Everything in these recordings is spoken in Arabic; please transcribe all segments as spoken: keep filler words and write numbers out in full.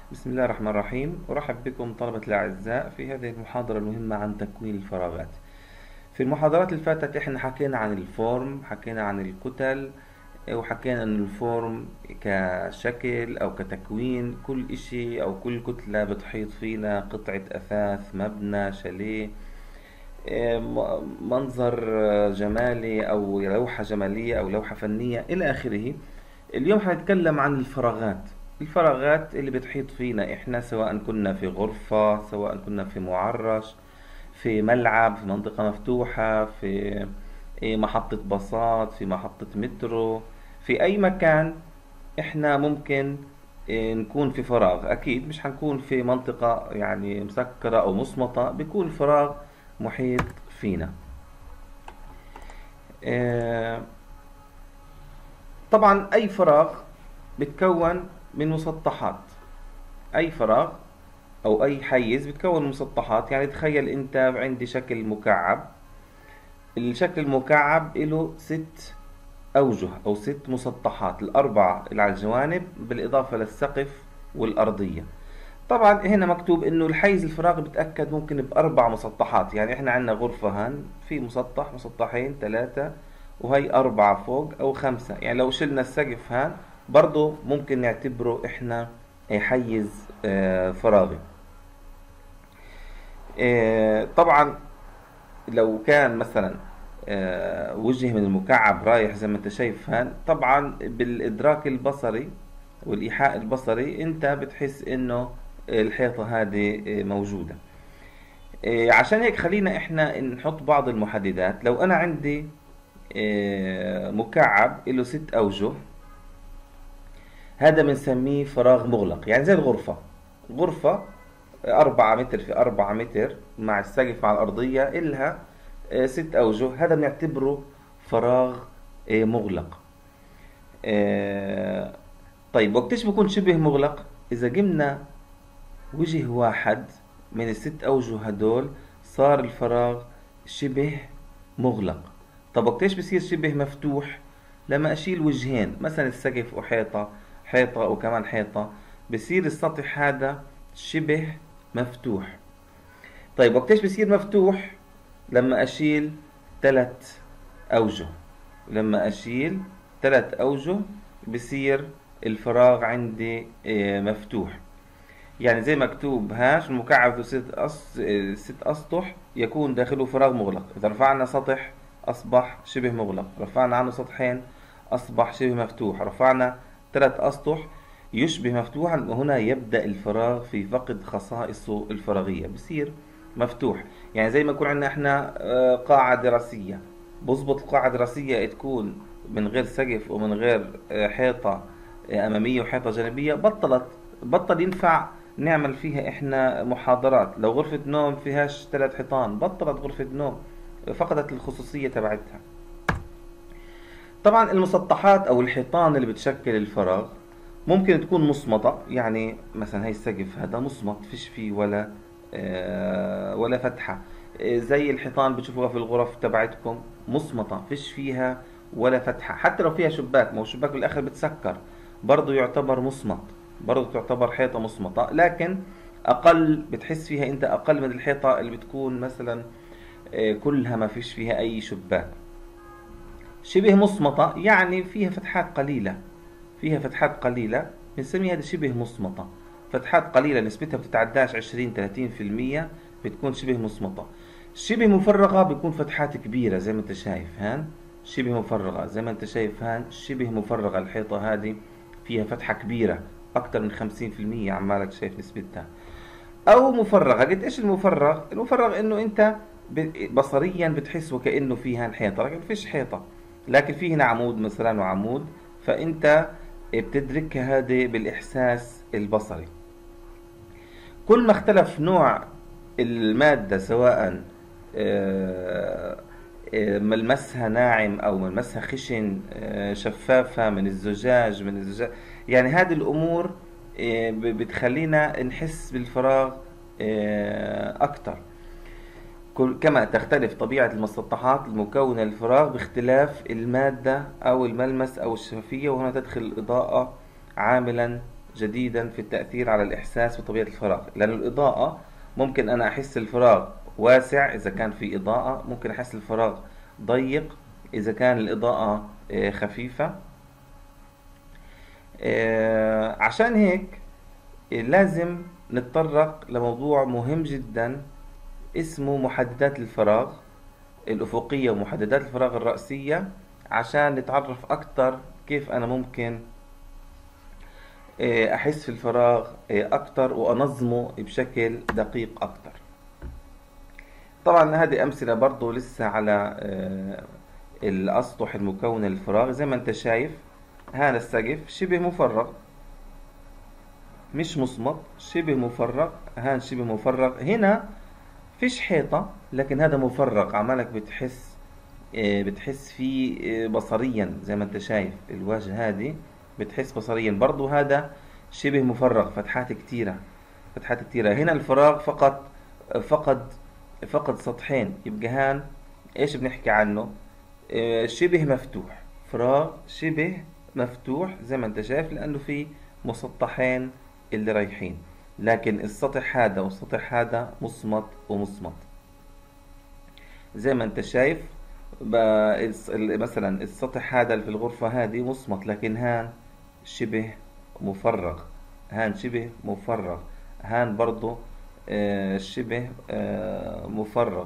بسم الله الرحمن الرحيم. أرحب بكم طلبة الأعزاء في هذه المحاضرة المهمة عن تكوين الفراغات. في المحاضرات اللي فاتت احنا حكينا عن الفورم، حكينا عن الكتل، وحكينا أن الفورم كشكل أو كتكوين كل إشي أو كل كتلة بتحيط فينا قطعة أثاث، مبنى، شاليه، منظر جمالي أو لوحة جمالية أو لوحة فنية إلى آخره. اليوم حنتكلم عن الفراغات الفراغات اللي بتحيط فينا إحنا، سواء كنا في غرفة، سواء كنا في معرش، في ملعب، في منطقة مفتوحة، في محطة باصات، في محطة مترو، في أي مكان إحنا ممكن نكون في فراغ. أكيد مش هنكون في منطقة يعني مسكرة أو مصمتة، بيكون الفراغ محيط فينا. آه، طبعا أي فراغ بتكون من مسطحات. أي فراغ أو أي حيز بتكون من مسطحات. يعني تخيل أنت عندي شكل مكعب، الشكل المكعب له ست أوجه أو ست مسطحات، الأربعة اللي على الجوانب بالإضافة للسقف والأرضية. طبعا هنا مكتوب إنه الحيز الفراغ بتأكد ممكن بأربع مسطحات. يعني إحنا عندنا غرفة هان في مسطح، مسطحين، ثلاثة، وهي أربعة فوق أو خمسة. يعني لو شلنا السقف هان برضو ممكن نعتبره إحنا حيز آه، فراغي. آه، طبعا لو كان مثلا آه، وجه من المكعب رايح زي ما انت شايف هان، طبعا بالإدراك البصري والإيحاء البصري انت بتحس انه الحيطة هذه آه، موجودة. آه، عشان هيك خلينا احنا نحط بعض المحددات. لو انا عندي آه، مكعب له ست أوجه، هذا بنسميه فراغ مغلق. يعني زي الغرفة، غرفة أربعة متر في أربعة متر مع السقف مع الأرضية إلها آه، ست أوجه، هذا بنعتبره فراغ آه، مغلق. آه، طيب وقتش بكون شبه مغلق؟ إذا جبنا وجه واحد من الست أوجه هدول صار الفراغ شبه مغلق. طب وقتش بصير شبه مفتوح؟ لما أشيل وجهين، مثلا السقف وحيطة، حيطة وكمان حيطة، بصير السطح هذا شبه مفتوح. طيب وقتش بصير مفتوح؟ لما أشيل ثلاث أوجه. لما أشيل ثلاث أوجه بصير الفراغ عندي آه، مفتوح. يعني زي مكتوب هاش المكعب ذو ست أس... ست أسطح يكون داخله فراغ مغلق. إذا رفعنا سطح أصبح شبه مغلق، رفعنا عنه سطحين أصبح شبه مفتوح، رفعنا ثلاث أسطح يشبه مفتوحا، وهنا يبدأ الفراغ في فقد خصائصه الفراغية، بصير مفتوح. يعني زي ما يكون عندنا احنا آه، قاعة دراسية، بظبط القاعة الدراسية تكون من غير سقف ومن غير آه، حيطة آه، أمامية وحيطة جانبية، بطلت بطل ينفع نعمل فيها احنا محاضرات. لو غرفة نوم فيهاش ثلاث حيطان بطلت غرفة نوم، فقدت الخصوصية تبعتها. طبعا المسطحات او الحيطان اللي بتشكل الفراغ ممكن تكون مصمتة. يعني مثلا هاي السقف هذا مصمت، فيش فيه ولا آه ولا فتحة. آه، زي الحيطان بتشوفوها في الغرف تبعتكم مصمتة، فيش فيها ولا فتحة. حتى لو فيها شباك، ما هو الشباك بالاخر بتسكر، برضه يعتبر مصمت، برضه تعتبر حيطة مصمتة، لكن اقل بتحس فيها انت اقل من الحيطة اللي بتكون مثلا آه، كلها ما فيش فيها اي شباك. شبه مصمتة يعني فيها فتحات قليلة، فيها فتحات قليلة بنسميها هذا شبه مصمتة. فتحات قليلة نسبتها بتتعداش عشرين ثلاثين في المية بتكون شبه مصمتة. شبه مفرغة بيكون فتحات كبيرة زي ما انت شايف هان. شبه مفرغة زي ما انت شايف هان، شبه مفرغة الحيطة هذه فيها فتحة كبيرة أكتر من خمسين في المية، عمالك شايف نسبتها. أو مفرغة. قد إيش المفرغ؟ المفرغ إنه أنت ب- بصريا بتحس وكأنه فيها حيطة لكن فيش حيطة، لكن فيه هنا عمود مثلا وعمود، فأنت بتدرك هذه بالإحساس البصري. كل ما اختلف نوع المادة، سواء آه، آه، ملمسها ناعم أو ملمسها خشن، آه، شفافة من الزجاج من الزجاج، يعني هذه الأمور آه، ب- بتخلينا نحس بالفراغ آه، أكتر. كل- كما تختلف طبيعة المسطحات المكونة للفراغ باختلاف المادة أو الملمس أو الشفافية، وهنا تدخل الإضاءة عاملا جديدا في التأثير على الإحساس بطبيعة الفراغ، لأن الإضاءة ممكن أنا أحس الفراغ واسع إذا كان في إضاءة، ممكن أحس الفراغ ضيق إذا كان الإضاءة آه، خفيفة. آه، عشان هيك آه، لازم نتطرق لموضوع مهم جدا اسمه محددات الفراغ الأفقية ومحددات الفراغ الرأسية، عشان نتعرف أكتر كيف أنا ممكن آه، أحس في الفراغ آه، أكتر وأنظمه بشكل دقيق أكتر. طبعا هذه أمثلة برضو لسه على آه، الأسطح المكونة للفراغ. زي ما أنت شايف هذا السقف شبه مفرغ، مش مصمت، شبه مفرغ. هان شبه مفرغ، هنا فيش حيطة لكن هذا مفرغ، عمالك بتحس آه، بتحس فيه آه، بصريا. زي ما انت شايف الواجهة هذه بتحس بصريا برضو هذا شبه مفرغ، فتحات كتيرة، فتحات كتيرة. هنا الفراغ فقط فقد فقد سطحين، يبقى هان ايش بنحكي عنه؟ آه، شبه مفتوح، فراغ شبه مفتوح زي ما انت شايف، لانه في مسطحين اللي رايحين، لكن السطح هذا والسطح هذا مصمت ومصمت. زي ما انت شايف ب- الس- ال- مثلا السطح هذا اللي في الغرفة هذه مصمت، لكن هان شبه مفرغ، هان شبه مفرغ، هان برضو آه، شبه آه، مفرغ.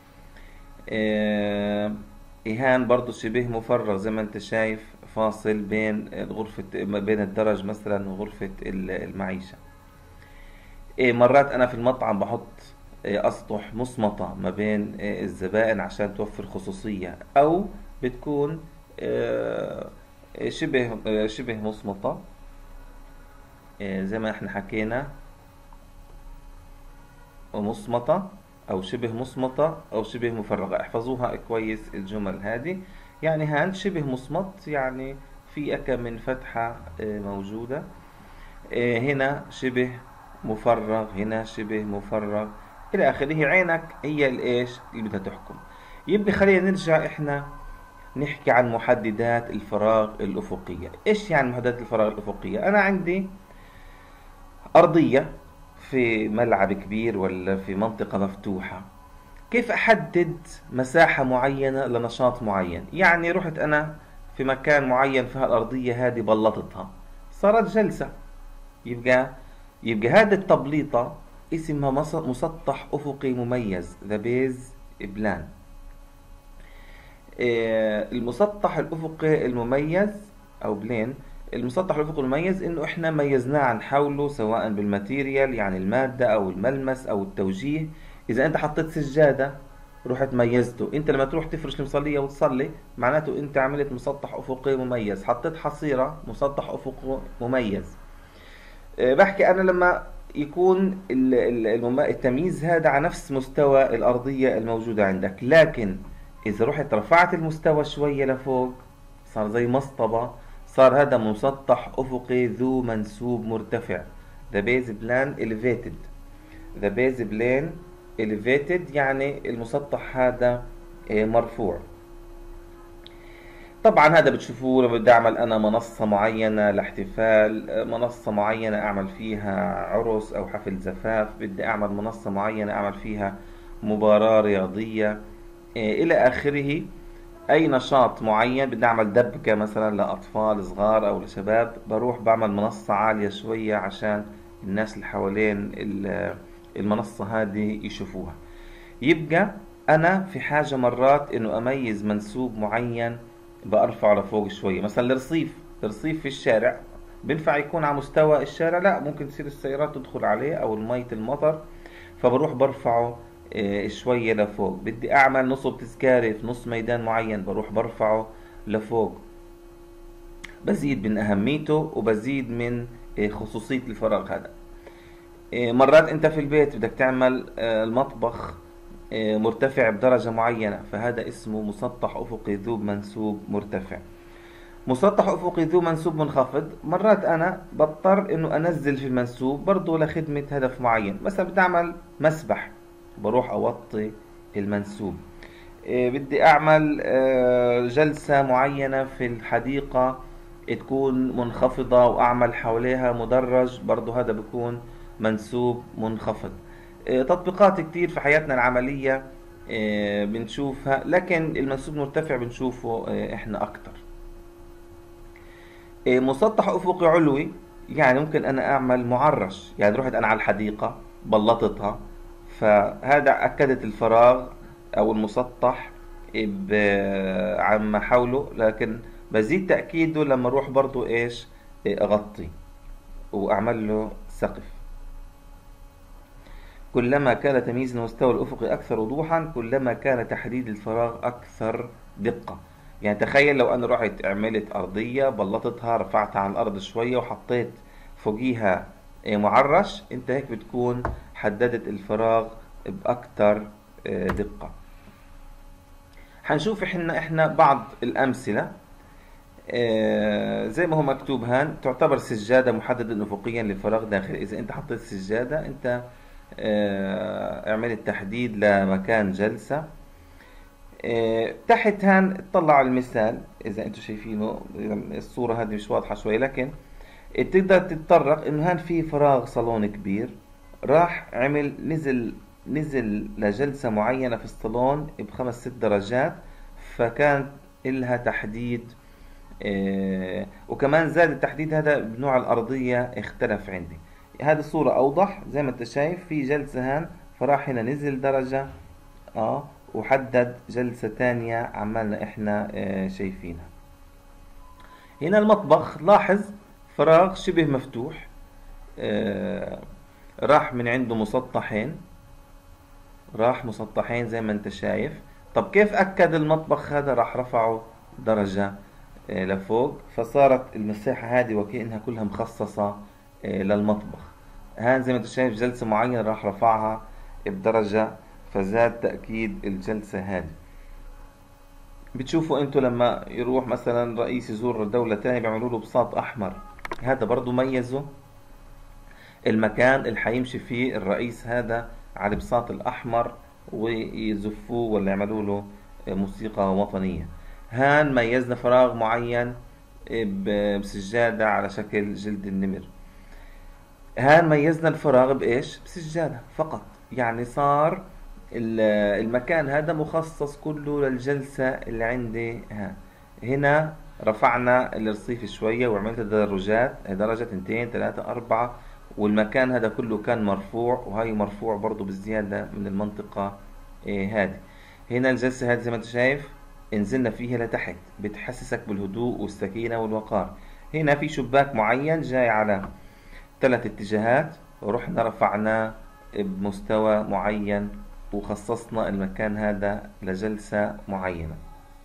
آه، إيهان برضو شبه مفرغ، زي ما انت شايف فاصل بين غرفة بين الدرج مثلا وغرفة ال- المعيشة. إيه، مرات أنا في المطعم بحط إيه، أسطح مصمتة ما بين إيه، الزبائن عشان توفر خصوصية، أو بتكون آه، إيه، شبه آه، شبه مصمتة، إيه، زي ما احنا حكينا، ومصمتة أو شبه مصمتة أو شبه مفرغة. احفظوها كويس الجمل هذه. يعني هان شبه مصمت، يعني في أكم من فتحة آه، موجودة. آه، هنا شبه مفرغ، هنا شبه مفرغ، إلى آخره. عينك هي الإيش اللي بدها تحكم. يبقى خلينا نرجع إحنا نحكي عن محددات الفراغ الأفقية. إيش يعني محددات الفراغ الأفقية؟ أنا عندي أرضية في ملعب كبير ولا في منطقة مفتوحة، كيف أحدد مساحة معينة لنشاط معين؟ يعني رحت أنا في مكان معين في هالأرضية هذه بلطتها، صارت جلسة. يبقى يبقى هذه التبليطة اسمها مس- مسطح أفقي مميز، ذا بيز بلان. المسطح الأفقي المميز أو بلين، المسطح الأفقي المميز إنه إحنا ميزناه عن حوله، سواء بالماتيريال يعني المادة أو الملمس أو التوجيه. إذا أنت حطيت سجادة رحت ميزته، أنت لما تروح تفرش المصلية وتصلي معناته أنت عملت مسطح أفقي مميز. حطيت حصيرة، مسطح أفقي مميز. آه، بحكي أنا لما يكون ال- ال- المم- التمييز هذا على نفس مستوى الأرضية الموجودة عندك، لكن إذا رحت رفعت المستوى شوية لفوق صار زي مسطبة، صار هذا مسطح أفقي ذو منسوب مرتفع. The base plan elevated. The base plane elevated يعني المسطح هذا آه، مرفوع. طبعا هذا بتشوفوه لما بدي اعمل انا منصة معينة لاحتفال، منصة معينة اعمل فيها عرس او حفل زفاف، بدي اعمل منصة معينة اعمل فيها مباراة رياضية إيه الى اخره. اي نشاط معين بدي اعمل دبكة مثلا لاطفال صغار او لشباب، بروح بعمل منصة عالية شوية عشان الناس اللي حوالين ال- المنصة هذه يشوفوها. يبقى انا في حاجة مرات انه اميز منسوب معين، بارفعه لفوق شوية. مثلا الرصيف، الرصيف في الشارع بينفع يكون على مستوى الشارع؟ لا، ممكن تصير السيارات تدخل عليه او المية المطر، فبروح برفعه آه، شوية لفوق. بدي اعمل نصب تذكاري في نص ميدان معين، بروح برفعه لفوق. بزيد من اهميته وبزيد من آه، خصوصية الفراغ هذا. آه، مرات انت في البيت بدك تعمل آه، المطبخ آه، مرتفع بدرجة معينة، فهذا اسمه مسطح أفقي ذو منسوب مرتفع. مسطح أفقي ذو منسوب منخفض، مرات أنا بضطر إنه أنزل في المنسوب برضو لخدمة هدف معين. مثلا بدي أعمل مسبح، بروح أوطي المنسوب. إيه، بدي أعمل آه، جلسة معينة في الحديقة تكون منخفضة وأعمل حواليها مدرج، برضو هذا بيكون منسوب منخفض. آه، تطبيقات كتير في حياتنا العملية آه، بنشوفها، لكن المنسوب المرتفع بنشوفه آه، احنا أكتر. آه، مسطح أفقي علوي، يعني ممكن أنا أعمل معرش، يعني رحت أنا على الحديقة بلطتها، فهذا أكدت الفراغ أو المسطح ب- عما حوله، لكن بزيد تأكيده لما أروح برضو إيش آه، أغطي وأعمل له سقف. كلما كان تمييز المستوى الأفقي أكثر وضوحا كلما كان تحديد الفراغ أكثر دقة. يعني تخيل لو أنا رحت عملت أرضية بلطتها رفعتها عن الأرض شوية وحطيت فوقيها آه، معرش، أنت هيك بتكون حددت الفراغ بأكثر آه، دقة. حنشوف احنا احنا بعض الأمثلة. آه، زي ما هو مكتوب هان، تعتبر سجادة محددا أفقيا للفراغ داخل. إذا أنت حطيت سجادة، أنت آه، اعملت تحديد لمكان جلسة. آه، تحت هان اطلع على المثال، إذا أنتم شايفينه الصورة هذه مش واضحة شوي، لكن تقدر تتطرق إنه هان في فراغ صالون كبير، راح عمل نزل نزل لجلسة معينة في الصالون بخمس ست درجات، فكان إلها تحديد. آه، وكمان زاد التحديد هذا بنوع الأرضية اختلف عندي. هذه الصورة أوضح، زي ما أنت شايف في جلسة هان، فراح هنا نزل درجة اه وحدد جلسة تانية عمالنا احنا آه شايفينها. هنا المطبخ، لاحظ فراغ شبه مفتوح، آه راح من عنده مسطحين، راح مسطحين زي ما انت شايف. طب كيف أكد المطبخ هذا؟ راح رفعه درجة آه، لفوق، فصارت المساحة هذه وكأنها كلها مخصصة آه، للمطبخ. هان زي ما انت شايف جلسة معينة راح رفعها بدرجة، فزاد تأكيد الجلسة هذه. بتشوفوا انتوا لما يروح مثلا رئيس يزور دولة تانية بيعملوا له بساط أحمر، هذا برضو ميزه المكان اللي حيمشي فيه الرئيس هذا على البساط الأحمر، ويزفوه ولا يعملوا له موسيقى وطنية. هان ميزنا فراغ معين بسجادة على شكل جلد النمر. هان ميزنا الفراغ بإيش؟ بسجادة فقط. يعني صار المكان هذا مخصص كله للجلسة اللي عندي. ها هنا رفعنا الرصيف شوية وعملت تدرجات، درجة اثنتين ثلاثة أربعة، والمكان هذا كله كان مرفوع، وهي مرفوع برضو بالزيادة من المنطقة إيه هذه. هنا الجلسة هذه زي ما انت شايف انزلنا فيها لتحت، بتحسسك بالهدوء والسكينة والوقار. هنا في شباك معين جاي على ثلاث اتجاهات، ورحنا رفعناه بمستوى معين وخصصنا المكان هذا لجلسة معينة.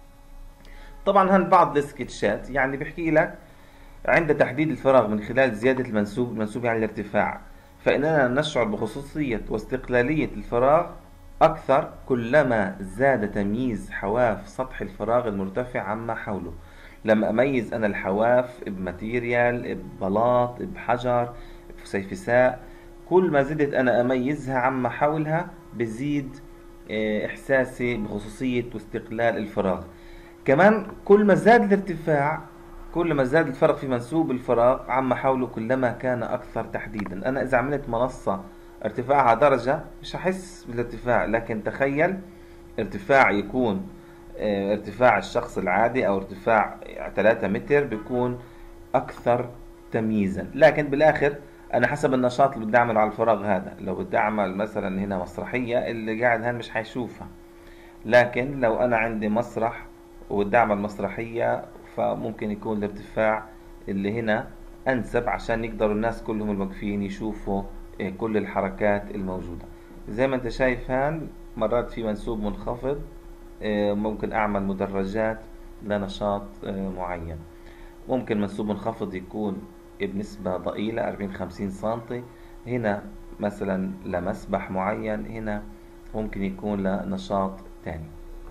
طبعا هن بعض السكتشات يعني بحكي لك عند تحديد الفراغ من خلال زيادة المنسوب، المنسوب يعني الارتفاع، فإننا نشعر بخصوصية واستقلالية الفراغ أكثر كلما زاد تمييز حواف سطح الفراغ المرتفع عما حوله. لما أميز أنا الحواف بماتيريال، ببلاط، بحجر، بسيفساء، كل ما زدت أنا أميزها عما حولها بزيد آه، إحساسي بخصوصية واستقلال الفراغ. كمان كل ما زاد الارتفاع، كل ما زاد الفرق في منسوب الفراغ عما حوله كلما كان أكثر تحديدا. أنا إذا عملت منصة ارتفاعها درجة مش هحس بالارتفاع، لكن تخيل ارتفاع يكون اه ارتفاع الشخص العادي أو ارتفاع ثلاثة متر بيكون أكثر تمييزا. لكن بالآخر أنا حسب النشاط اللي بدي أعمله على الفراغ هذا. لو بدي أعمل مثلا هنا مسرحية، اللي قاعد هان مش حيشوفها، لكن لو أنا عندي مسرح وبدي أعمل مسرحية، فممكن يكون الارتفاع اللي هنا أنسب عشان يقدروا الناس كلهم الواقفين يشوفوا كل الحركات الموجودة. زي ما أنت شايف هان مرات في منسوب منخفض، ممكن أعمل مدرجات لنشاط معين. ممكن منسوب منخفض يكون بنسبة ضئيلة أربعين خمسين سنتي، هنا مثلا لمسبح معين، هنا ممكن يكون لنشاط تاني.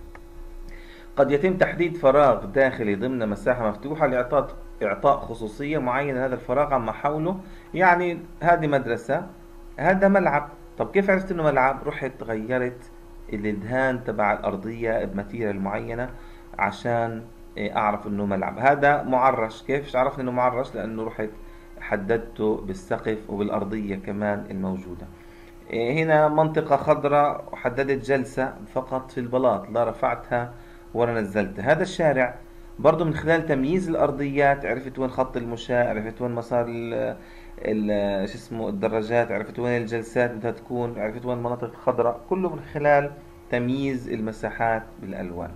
قد يتم تحديد فراغ داخلي ضمن مساحة مفتوحة لإعطاء إعطاء خصوصية معينة لهذا الفراغ عما حوله. يعني هذه مدرسة، هذا ملعب. طب كيف عرفت إنه ملعب؟ رحت غيرت الدهان تبع الأرضية بماتيريال معينة عشان إيه، اعرف انه ملعب. هذا معرش. كيف عرفت انه معرش؟ لانه رحت حددته بالسقف وبالارضيه كمان الموجوده. إيه، هنا منطقه خضراء وحددت جلسه فقط في البلاط، لا رفعتها ولا نزلتها. هذا الشارع برضو من خلال تمييز الارضيات عرفت وين خط المشاة، عرفت وين مسار ال ال- شو اسمه الدراجات، عرفت وين الجلسات بدها تكون، عرفت وين المناطق الخضراء، كله من خلال تمييز المساحات بالالوان.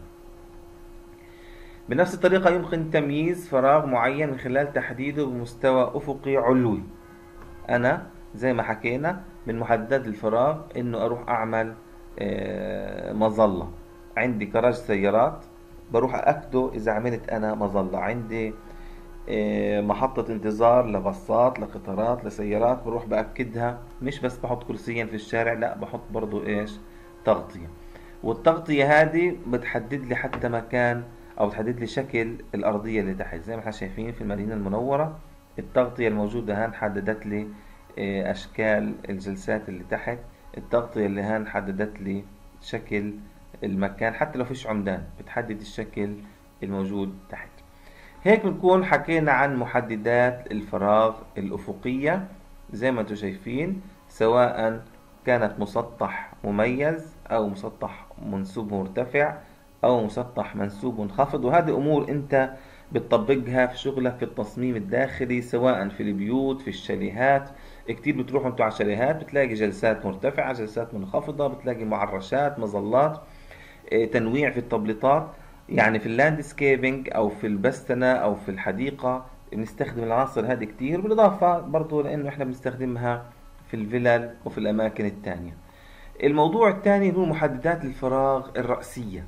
بنفس الطريقة يمكن تمييز فراغ معين من خلال تحديده بمستوى أفقي علوي. أنا زي ما حكينا من محددات الفراغ إنه أروح أعمل آه، مظلة. عندي كراج سيارات، بروح أكده إذا عملت أنا مظلة. عندي آه، محطة انتظار لباصات لقطارات لسيارات، بروح بأكدها. مش بس بحط كرسيين في الشارع، لا بحط برضو إيش، تغطية. والتغطية هذه بتحدد لي حتى مكان أو بتحدد لي شكل الأرضية اللي تحت. زي ما احنا شايفين في المدينة المنورة التغطية الموجودة هان حددت لي آه، أشكال الجلسات اللي تحت. التغطية اللي هان حددت لي شكل المكان، حتى لو فيش عمدان بتحدد الشكل الموجود تحت. هيك بنكون حكينا عن محددات الفراغ الأفقية زي ما انتم شايفين، سواء كانت مسطح مميز أو مسطح منسوب مرتفع أو مسطح منسوب منخفض. وهذه أمور أنت بتطبقها في شغلك في التصميم الداخلي، سواء في البيوت في الشاليهات. كتير بتروحوا انتوا على شاليهات بتلاقي جلسات مرتفعة جلسات منخفضة، بتلاقي معرشات مظلات، إيه، تنويع في التبليطات. يعني في اللاندسكيبنج او في البستنة او في الحديقة بنستخدم العناصر هذه كتير، بالاضافة برضو لانه احنا بنستخدمها في الفلل وفي الاماكن التانية. الموضوع الثاني هو محددات الفراغ الرأسية.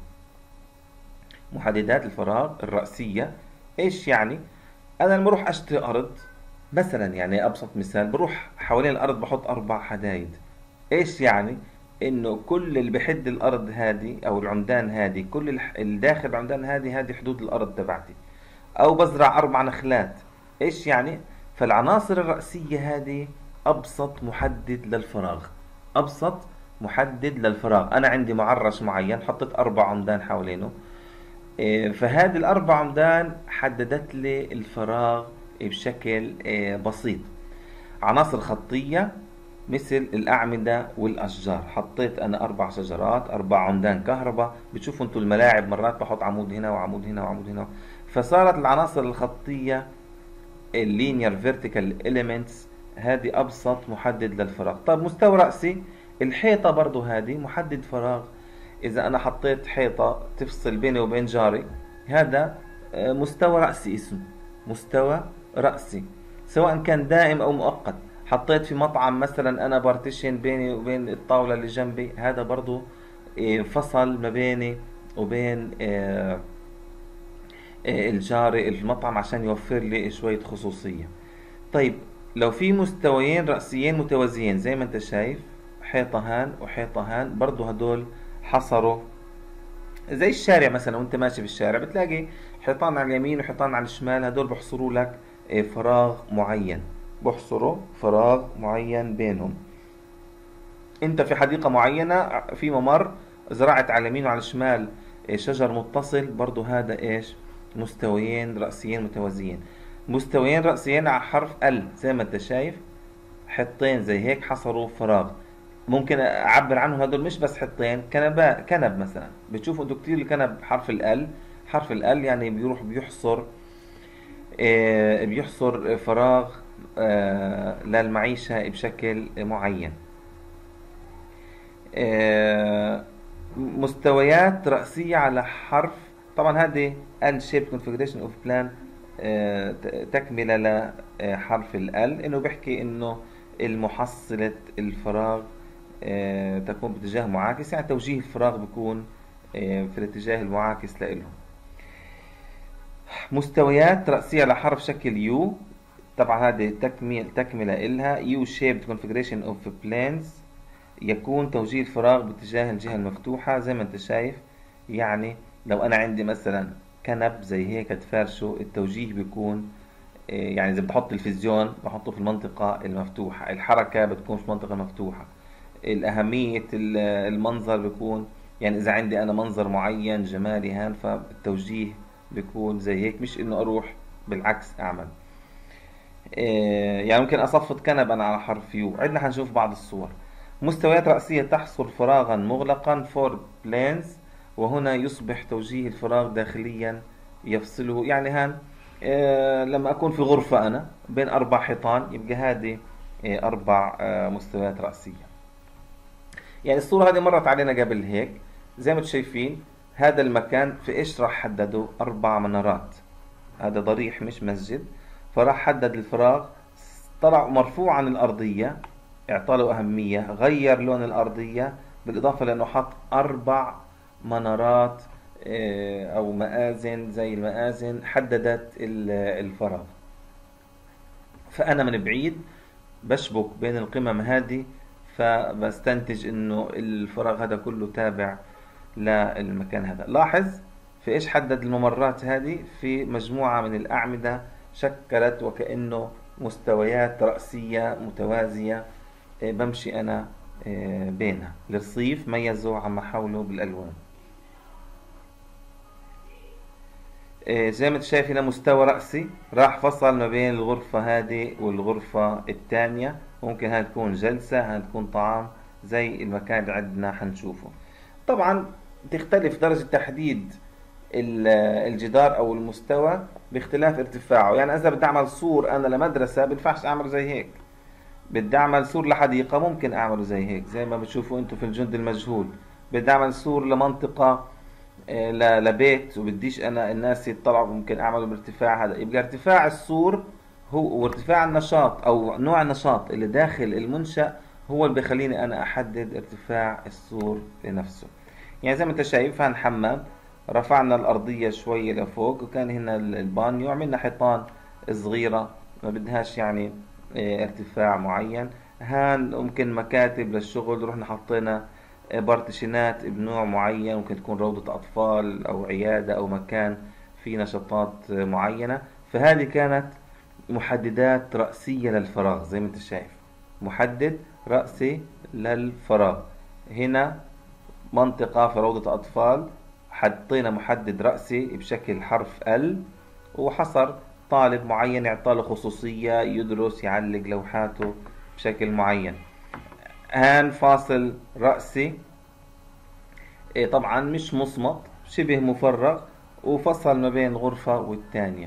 محددات الفراغ الرأسية ايش يعني؟ انا لما اروح اشتري ارض مثلا، يعني ابسط مثال، بروح حوالين الارض بحط اربع حدايد. ايش يعني؟ انه كل اللي بحد الارض هذه او العمدان هذه، كل الح- الداخل العمدان هذه هذه حدود الارض تبعتي. او بزرع اربع نخلات. ايش يعني؟ فالعناصر الرأسية هذه ابسط محدد للفراغ. ابسط محدد للفراغ. انا عندي معرش معين حطيت اربع عمدان حوالينه، إيه، فهذه الاربع عمدان حددت لي الفراغ بشكل إيه، بسيط. عناصر خطية مثل الأعمدة والأشجار، حطيت أنا أربع شجرات أربع عمدان كهرباء. بتشوفوا أنتوا الملاعب مرات بحط عمود هنا وعمود هنا وعمود هنا. فصارت العناصر الخطية اللينير فيرتيكال إليمنتس هذه أبسط محدد للفراغ. طب مستوى رأسي، الحيطة برضو هذه محدد فراغ. إذا أنا حطيت حيطة تفصل بيني وبين جاري، هذا آه، مستوى رأسي اسمه مستوى رأسي، سواء كان دائم أو مؤقت. حطيت في مطعم مثلا أنا بارتيشن بيني وبين الطاولة اللي جنبي، هذا برضو آه، فصل ما بيني وبين آه، آه، الجاري المطعم عشان يوفر لي شوية خصوصية. طيب لو في مستويين رأسيين متوازيين زي ما انت شايف، حيطة هان وحيطة هان، برضو هدول حصروا زي الشارع مثلا. وانت ماشي في الشارع بتلاقي حيطان على اليمين وحيطان على الشمال، هدول بحصروا لك آه، فراغ معين، بحصروا فراغ معين بينهم. انت في حديقة معينة في ممر زرعت على اليمين وعلى الشمال آه، شجر متصل، برضو هذا ايش، مستويين رأسيين متوازيين. مستويين رأسيين على حرف ال زي ما انت شايف، حطين زي هيك حصروا فراغ. ممكن اعبر عنه هدول مش بس حطين، كنبا كنب مثلا. بتشوفوا انتوا كتير الكنب حرف ال. حرف ال يعني بيروح بيحصر آه، بيحصر فراغ آه، للمعيشة بشكل معين. آه، مستويات رأسية على حرف، طبعا هذه ال shaped configuration of plan آه، ت- تكملة لحرف ال L، انه بيحكي انه المحصلة الفراغ آه، تكون باتجاه معاكس، يعني توجيه الفراغ بيكون آه، في الاتجاه المعاكس له. مستويات رأسية على حرف شكل يو، طبعا هذه تكمل تكملة إلها U shaped configuration of planes، يكون توجيه الفراغ باتجاه الجهة المفتوحة زي ما انت شايف. يعني لو انا عندي مثلا كنب زي هيك تفارشه، التوجيه بيكون آه، يعني اذا بتحط تلفزيون بحطه في المنطقة المفتوحة، الحركة بتكون في المنطقة المفتوحة. الأهمية ال- المنظر بيكون، يعني إذا عندي أنا منظر معين جمالي هان، فالتوجيه بيكون زي هيك، مش انه اروح بالعكس اعمل. إيه يعني ممكن اصفط كنب انا على حرف يو. عندنا حنشوف بعض الصور. مستويات رأسية تحصر فراغا مغلقا فور بلينز، وهنا يصبح توجيه الفراغ داخليا يفصله. يعني هان إيه لما اكون في غرفة انا بين اربع حيطان، يبقى هذه إيه اربع آه مستويات رأسية. يعني الصورة هذه مرت علينا قبل هيك. زي ما انتم شايفين هذا المكان في ايش راح حدده؟ اربع منارات. هذا ضريح مش مسجد، فراح حدد الفراغ، طلع مرفوع عن الأرضية، اعطاله أهمية، غير لون الأرضية، بالإضافة لأنه حط أربع منارات آه، أو مآذن زي المآذن حددت الفراغ. فأنا من بعيد بشبك بين القمم هذه، فبستنتج انه الفراغ هذا كله تابع للمكان هذا. لاحظ في ايش حدد الممرات هذه؟ في مجموعة من الأعمدة شكلت وكأنه مستويات رأسية متوازية بمشي أنا بينها. الرصيف ميزه عما حوله بالألوان. زي ما انت شايف هنا مستوى رأسي راح فصل ما بين الغرفة هذه والغرفة الثانية. ممكن هاي تكون جلسة، هاي تكون طعام، زي المكان اللي عندنا حنشوفه. طبعا تختلف درجة تحديد الجدار او المستوى باختلاف ارتفاعه. يعني اذا بدي اعمل سور انا لمدرسة بينفعش اعمله زي هيك. بدي اعمل سور لحديقة ممكن اعمله زي هيك، زي ما بتشوفوا انتم في الجند المجهول. بدي اعمل سور لمنطقة لبيت وبديش انا الناس يطلعوا، ممكن اعمله بارتفاع هذا. يبقى ارتفاع السور هو وارتفاع النشاط او نوع النشاط اللي داخل المنشأ هو اللي بيخليني انا احدد ارتفاع السور لنفسه. يعني زي ما انت شايف هان حمام، رفعنا الارضية شوية لفوق وكان هنا البانيو، عملنا حيطان صغيرة ما بدهاش يعني ارتفاع معين. هان ممكن مكاتب للشغل، رحنا حطينا بارتيشنات بنوع معين، ممكن تكون روضة أطفال أو عيادة أو مكان فيه نشاطات معينة. فهذه كانت محددات رأسية للفراغ. زي ما انت شايف محدد رأسي للفراغ. هنا منطقة في روضة أطفال حطينا محدد رأسي بشكل حرف ال، وحصر طالب معين يعطاله خصوصية يدرس يعلق لوحاته بشكل معين. هان فاصل رأسي إيه طبعا مش مصمت، شبه مفرغ، وفصل ما بين غرفة والتانية.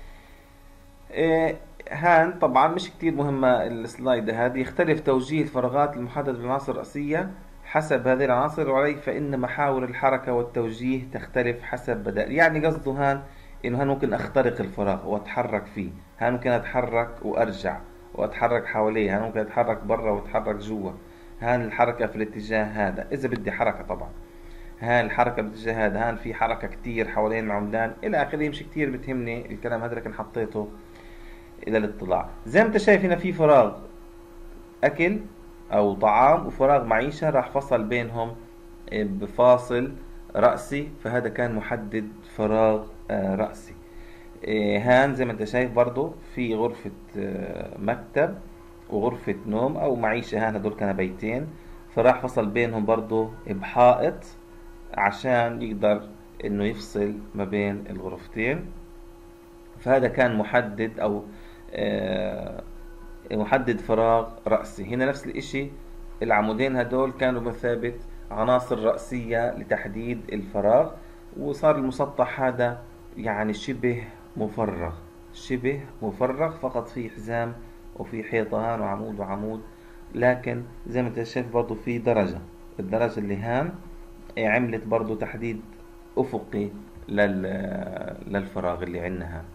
إيه هان طبعا مش كتير مهمة السلايد هذه. يختلف توجيه الفراغات المحددة بالعناصر الرأسية حسب هذه العناصر، وعليه فإن محاور الحركة والتوجيه تختلف حسب بدائل. يعني قصده هان إنه هان ممكن أخترق الفراغ وأتحرك فيه، هان ممكن أتحرك وأرجع وأتحرك حواليه، هان ممكن أتحرك برا وأتحرك جوا. هان الحركة في الاتجاه هذا إذا بدي حركة طبعا، هان الحركة بالاتجاه هذا، هان في حركة كتير حوالين العمدان إلى آخره. مش كتير بتهمني الكلام هذا لكن حطيته إلى الاطلاع. زي ما أنت شايف هنا في فراغ أكل أو طعام وفراغ معيشة، راح فصل بينهم بفاصل رأسي، فهذا كان محدد فراغ رأسي. هان زي ما أنت شايف برضو في غرفة مكتب وغرفة نوم أو معيشة، هان هدول كانوا بيتين، فراح فصل بينهم برضو بحائط عشان يقدر إنه يفصل ما بين الغرفتين. فهذا كان محدد أو محدد فراغ رأسي. هنا نفس الاشي، العمودين هدول كانوا بمثابة عناصر رأسية لتحديد الفراغ، وصار المسطح هذا يعني شبه مفرغ، شبه مفرغ فقط في حزام وفي حيطان وعمود وعمود. لكن زي ما انت شايف برضو في درجة، الدرجة اللي هان عملت برضو تحديد أفقي للفراغ اللي عندنا. هان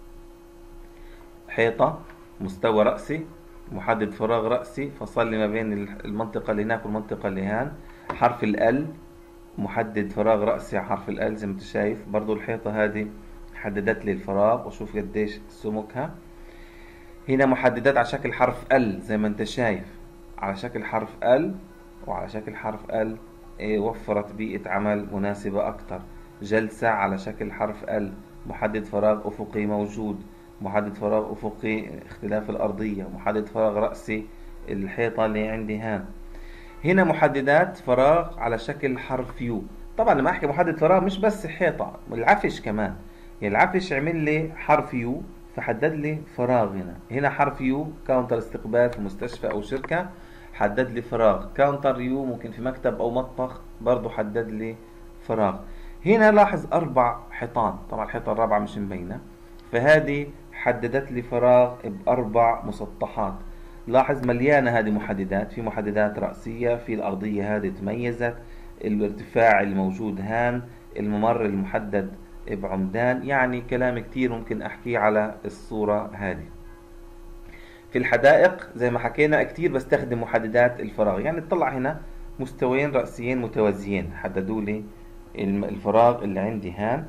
حيطة مستوى رأسي محدد فراغ رأسي، فصل لي ما بين المنطقة اللي هناك والمنطقة اللي هان. حرف ال محدد فراغ رأسي على حرف ال زي ما انت شايف. برضو الحيطة هذه حددت لي الفراغ، وشوف قديش سمكها. هنا محددات على شكل حرف ال زي ما انت شايف، على شكل حرف ال وعلى شكل حرف ال. ايه وفرت بيئة عمل مناسبة اكتر. جلسة على شكل حرف ال، محدد فراغ افقي موجود، محدد فراغ افقي اختلاف الارضية، محدد فراغ رأسي الحيطة اللي عندي هان. هنا محددات فراغ على شكل حرف يو. طبعا لما احكي محدد فراغ مش بس حيطة، العفش كمان. يعني العفش عمل لي حرف يو فحدد لي فراغ هنا. هنا حرف يو كاونتر استقبال في مستشفى او شركة، حدد لي فراغ. كاونتر يو ممكن في مكتب او مطبخ، برضو حدد لي فراغ. هنا لاحظ اربع حيطان، طبعا الحيطة الرابعة مش مبينة، فهذه حددت لي فراغ باربع مسطحات. لاحظ مليانة هذه محددات، في محددات رأسية، في الأرضية هذه تميزت، الارتفاع الموجود هان، الممر المحدد بعمدان. يعني كلام كتير ممكن أحكيه على الصورة هذه. في الحدائق زي ما حكينا كتير بستخدم محددات الفراغ. يعني اطلع هنا مستويين رأسيين متوازيين حددوا لي الفراغ اللي عندي هان.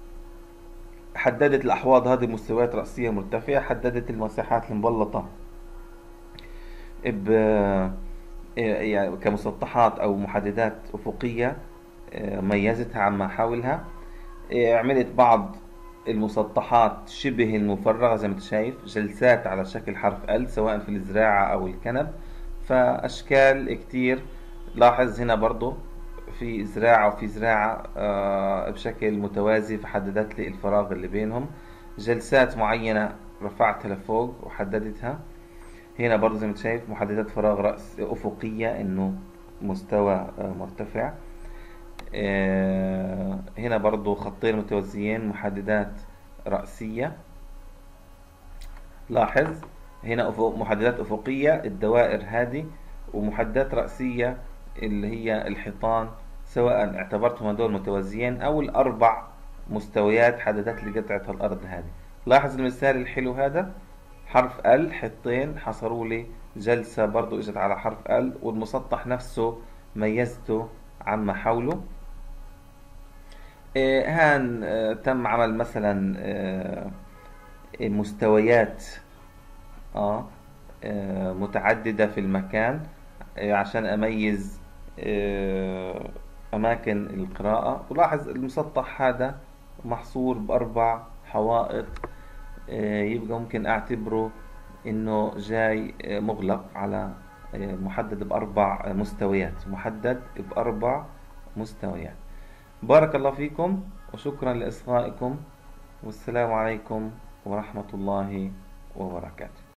حددت الأحواض هذه مستويات رأسية مرتفعة. حددت المساحات المبلطة ب يعني كمسطحات أو محددات أفقية، ميزتها عما حولها. عملت بعض المسطحات شبه المفرغة زي ما انت شايف، جلسات على شكل حرف ال سواء في الزراعة أو الكنب، فأشكال كتير. لاحظ هنا برضو في زراعة وفي زراعة بشكل متوازي، فحددت لي الفراغ اللي بينهم. جلسات معينة رفعتها لفوق وحددتها. هنا برضو زي ما انت شايف محددات فراغ رأس أفقية إنه مستوى مرتفع. هنا برضو خطين متوازيين محددات رأسية. لاحظ هنا أفق محددات أفقية الدوائر هذه، ومحددات رأسية اللي هي الحيطان، سواء اعتبرتهم هذول متوازيين أو الأربع مستويات حددت لي قطعة الأرض هذه. لاحظ المثال الحلو هذا، حرف ال حطين حصروا لي جلسة برضو اجت على حرف ال، والمسطح نفسه ميزته عما حوله. آه هان آه تم عمل مثلا آه مستويات آه آه متعددة في المكان آه عشان أميز آه أماكن القراءة. ولاحظ المسطح هذا محصور بأربع حوائط، آه يبقى ممكن أعتبره إنه جاي آه مغلق على آه محدد بأربع مستويات، محدد بأربع مستويات. بارك الله فيكم وشكرا لإصغائكم، والسلام عليكم ورحمة الله وبركاته.